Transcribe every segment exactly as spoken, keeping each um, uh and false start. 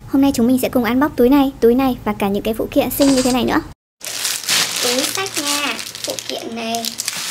Hôm nay chúng mình sẽ cùng unbox túi này, túi này và cả những cái phụ kiện xinh như thế này nữa. Túi xách nha, phụ kiện này.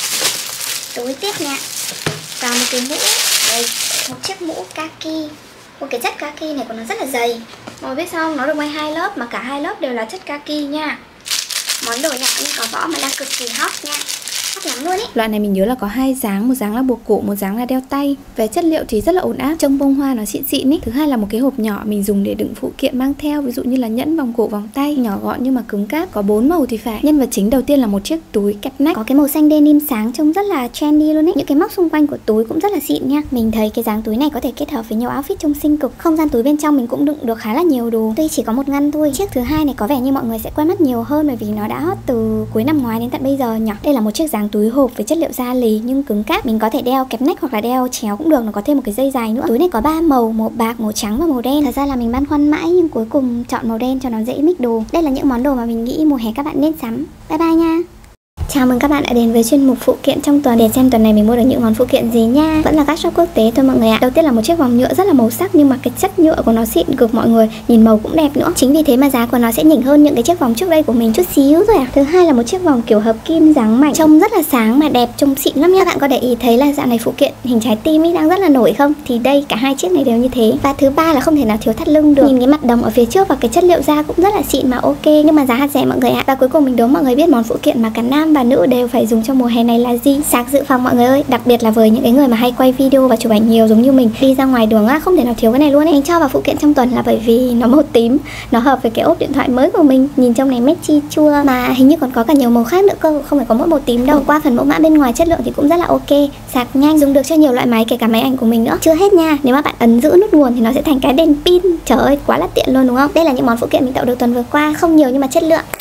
Túi tiếp nha. Và một cái mũ, đây, một chiếc mũ kaki. Một cái chất kaki này của nó rất là dày. Mọi người biết sao không? Nó được may hai lớp mà cả hai lớp đều là chất kaki nha. Món đồ nhạc như có võ mà đang cực kỳ hot nha. Lắm luôn ý. Loại này mình nhớ là có hai dáng, một dáng là buộc cổ, một dáng là đeo tay. Về chất liệu thì rất là ổn áp, trông bông hoa nó xịn xịn ý. Thứ hai là một cái hộp nhỏ mình dùng để đựng phụ kiện mang theo, ví dụ như là nhẫn, vòng cổ, vòng tay, nhỏ gọn nhưng mà cứng cáp, có bốn màu thì phải. Nhân vật chính đầu tiên là một chiếc túi kẹp nách, có cái màu xanh denim sáng, trông rất là trendy luôn ý. Những cái móc xung quanh của túi cũng rất là xịn nha. Mình thấy cái dáng túi này có thể kết hợp với nhiều outfit trông xinh cực. Không gian túi bên trong mình cũng đựng được khá là nhiều đồ, tuy chỉ có một ngăn thôi. Chiếc thứ hai này có vẻ như mọi người sẽ quen mắt nhiều hơn bởi vì nó đã hot từ cuối năm ngoái đến tận bây giờ nhỉ. Đây là một chiếc dáng túi hộp với chất liệu da lì nhưng cứng cáp, mình có thể đeo kẹp nách hoặc là đeo chéo cũng được, nó có thêm một cái dây dài nữa. Túi này có ba màu, màu bạc, màu trắng và màu đen. Thật ra là mình băn khoăn mãi nhưng cuối cùng chọn màu đen cho nó dễ mix đồ. Đây là những món đồ mà mình nghĩ mùa hè các bạn nên sắm. Bye bye nha. Chào mừng các bạn đã đến với chuyên mục phụ kiện trong tuần, để xem tuần này mình mua được những món phụ kiện gì nha. Vẫn là các shop quốc tế thôi mọi người ạ. Đầu tiên là một chiếc vòng nhựa rất là màu sắc nhưng mà cái chất nhựa của nó xịn cực mọi người, nhìn màu cũng đẹp nữa. Chính vì thế mà giá của nó sẽ nhỉnh hơn những cái chiếc vòng trước đây của mình chút xíu thôi à. Thứ hai là một chiếc vòng kiểu hợp kim dáng mảnh, trông rất là sáng mà đẹp, trông xịn lắm nha. Các bạn có để ý thấy là dạo này phụ kiện hình trái tim ấy đang rất là nổi không? Thì đây cả hai chiếc này đều như thế. Và thứ ba là không thể nào thiếu thắt lưng được. Nhìn cái mặt đồng ở phía trước và cái chất liệu da cũng rất là xịn mà ok, nhưng mà giá hạt rẻ mọi người ạ. Và cuối cùng mình đố mọi người biết món phụ kiện mà cả nam và nữ đều phải dùng trong mùa hè này là gì? Sạc dự phòng mọi người ơi, đặc biệt là với những cái người mà hay quay video và chụp ảnh nhiều giống như mình, đi ra ngoài đường á, không thể nào thiếu cái này luôn ấy. Mình cho vào phụ kiện trong tuần là bởi vì nó màu tím, nó hợp với cái ốp điện thoại mới của mình, nhìn trong này matchy chua, mà hình như còn có cả nhiều màu khác nữa cơ, không phải có mỗi màu tím đâu. Qua phần mẫu mã bên ngoài chất lượng thì cũng rất là ok, sạc nhanh, dùng được cho nhiều loại máy kể cả máy ảnh của mình nữa. Chưa hết nha, nếu mà bạn ấn giữ nút nguồn thì nó sẽ thành cái đèn pin, trời ơi quá là tiện luôn đúng không? Đây là những món phụ kiện mình tạo được tuần vừa qua, không nhiều nhưng mà chất lượng.